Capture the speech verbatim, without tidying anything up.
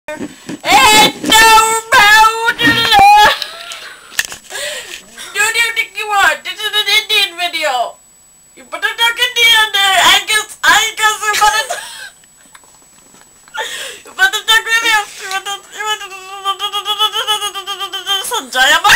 Então, meu Deus! Do you think you want? This is an Indian video. You better talk Indian there. I guess, I guess you better. You better talk with me. You better, you better. Sanjaya.